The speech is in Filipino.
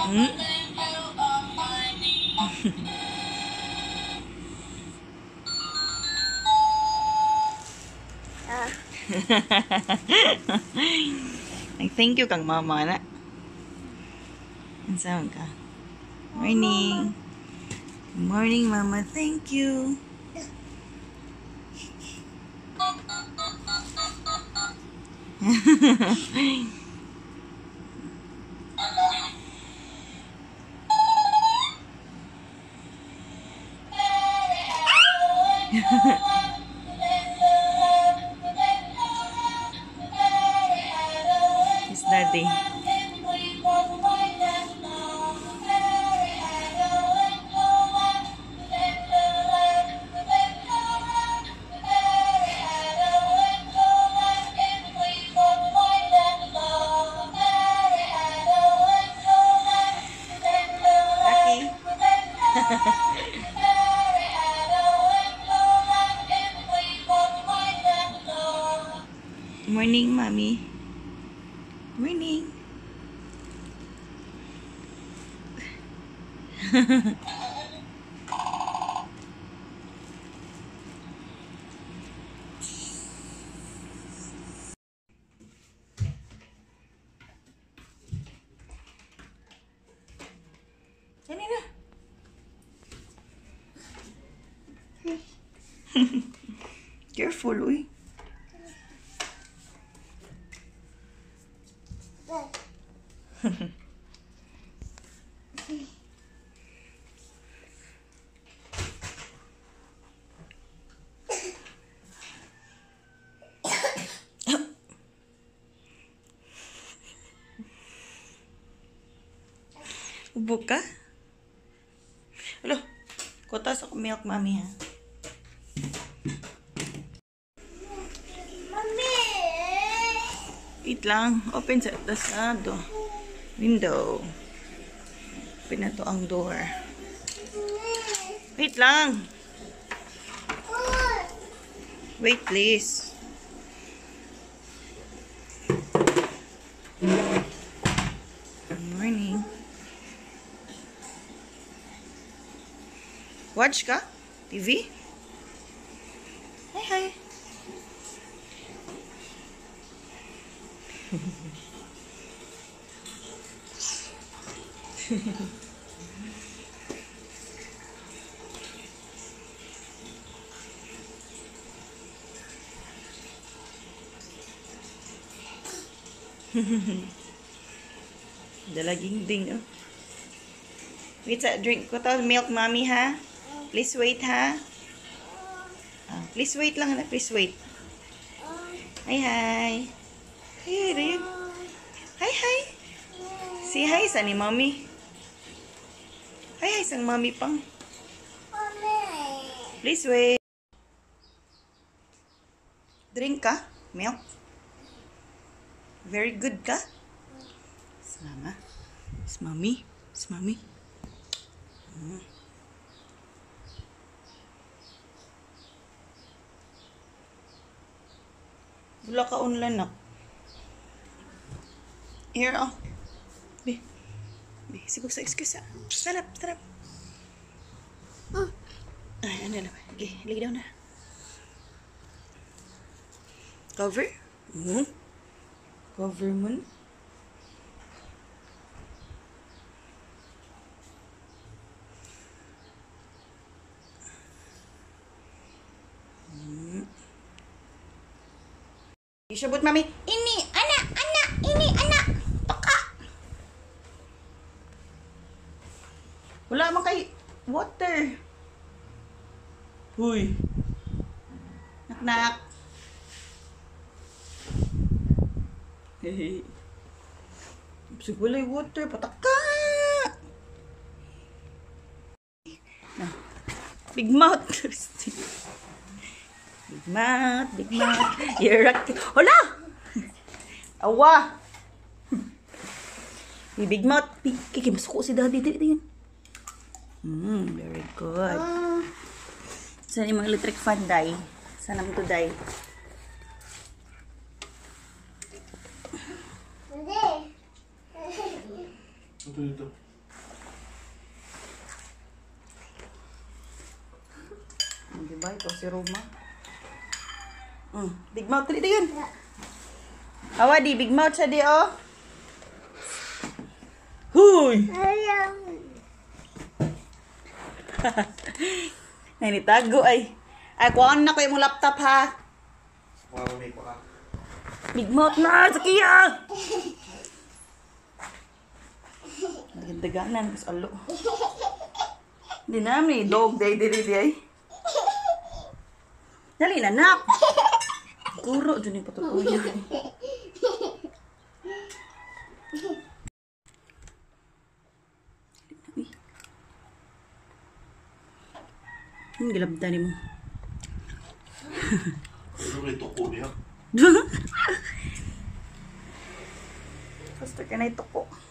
Hmm? Thank you kang mama na. Saan ka? Morning. Morning, mama. Thank you. It's daddy. Morning, mommy. Morning. Kanina. Careful, uy. Ubo ka? Hello, kutas ako milk, mami, ha? Wait lang. Open sa window. Open na to ang door. Wait lang. Wait, please. Good morning. Watch ka? TV? Hi, hi. Dalaging ding, oh. Wait, drink ko to milk, mommy, ha? Please wait, ha? Please wait lang, ha? Please wait. Hi, hi. Hey, Rayag. Hi, hi. Say hi sa ni mommy. Hi, hi sang mommy pang. Please wait. Drink ka? Milk? Very good ka? It's mama. It's mommy. It's mommy. Wala ka online na. Here, oh. Be. Sibuk sa excuse, ah. Sarap, sarap. Ay, ano na ba? Okay, lay down na. Cover? Cover mo na. Isabot, mami. Ini, anak, ini, anak. Paka. Wala man kay water. Huy. Nak. Hehe. Wala yung water. Pataka. Big mouth. Big mouth. You're hola! Awa! Big mouth. Kiki, masuko si daddy. Dito yun. Very good. Saan yung mga electric fan, day? Saan naman to, day? Ito dito. ito si Roma. Big mouth dali yun. Awa di, big mouth siya di oh. Huy! Nanitago ay. Ay, kuhaan na ko yung laptop ha. Big mouth na, sakiya! Dagdaganan, kas alo. Hindi namin, dog day, dili ay. Dali na, nak! Kuro, dyan yung patutuya. Ang gilabda ni mo. Ano may tuko niya? Basta ka na ito ko.